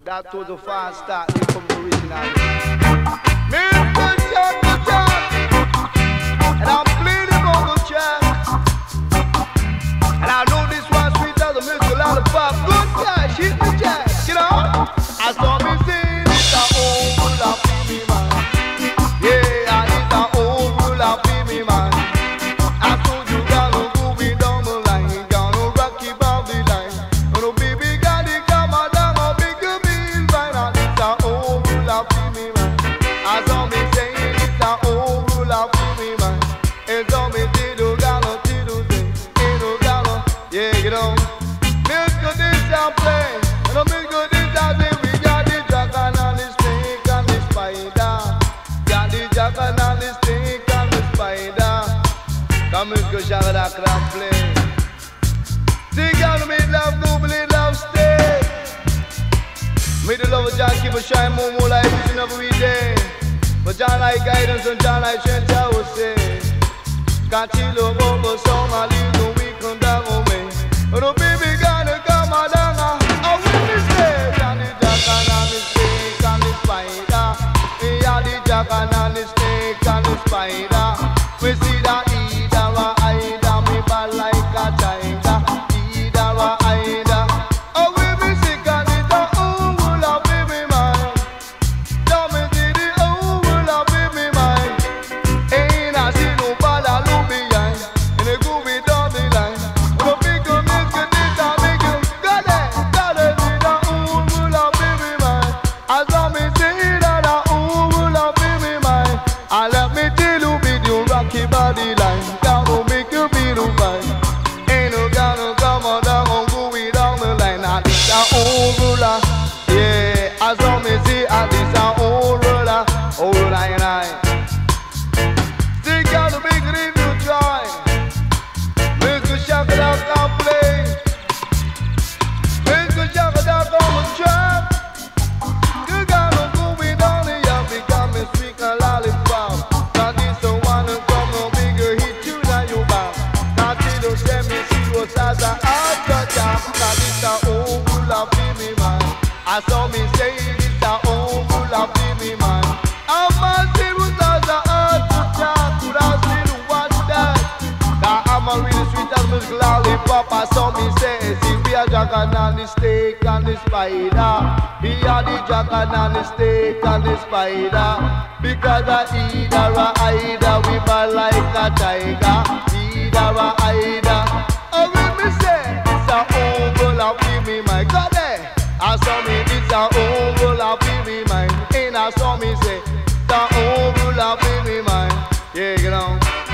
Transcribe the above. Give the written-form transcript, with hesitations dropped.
That was a fast start, they come originally. Mr. Chuck, and I'm bleeding on the track. And I know this one sweet as a milk lollipop. Good guy, hit the jack, you know. I saw me sing, it's a old love me man. Yeah, it's a old love me man. I told you gotta go me down the line, gonna rock you about the line. Oh baby, gotta come down, a big meal right now. It's a old love me man. I saw me sing, it's a old love me man. It's on me diddle gala, diddle sing, diddle gala. Yeah, you know. Milk of this I play, and the milk of this I say we got the dragon and the snake and the spider. Got the dragon and the snake and the spider. Come milk of Shagada can play. See, gotta make love, go believe love stay. Make the love of John keep a shine more like each and every day. But John like guidance and John like strength, I would say. Can't you look over song, I leave the week on down on me. Oh baby, gotta come down. I witness it. And the dragon and the snake and the spider. Yeah, the dragon and the snake and the spider. We see that either or either, me bad like a tiger. Either or either. Oh, we be sick and it's a will of baby man. Don't me see the will of baby man. Ain't I see no bad I look behind. And they go me down the line. No big milk and this I make you got it see the will of baby man. As I me say that the will of baby man. I let me tell you with your rocky body line. Gotta make you feel fine. Ain't no gonna come on down and go way down the line. I this a old ruler. Yeah, as I me say I this a old ruler. Old line line. Still gotta make it if you try. Mr. Shagada can play. Mr. Shagada on the track. You gotta go way down the yard, become a sweet and lollipop. Now this the one who come no bigger hit you than you back. Now she don't send me serious as a hard job. Now this the old love me man. I saw me say this the old love me man. I'm a serious as a hard job. Could I still watch that? Now I'm a really sweet as milk lollipop. I saw me say, see we are dragon and the snake and the spider. We are the dragon and the snake and the spider. Because of either or either, we bad like a tiger. Either or either. Oh, when me say, it's a oval of me mind. Got it? I saw me, it's a oval of me mind. And I saw me say, it's a oval of me mind. Yeah, you know.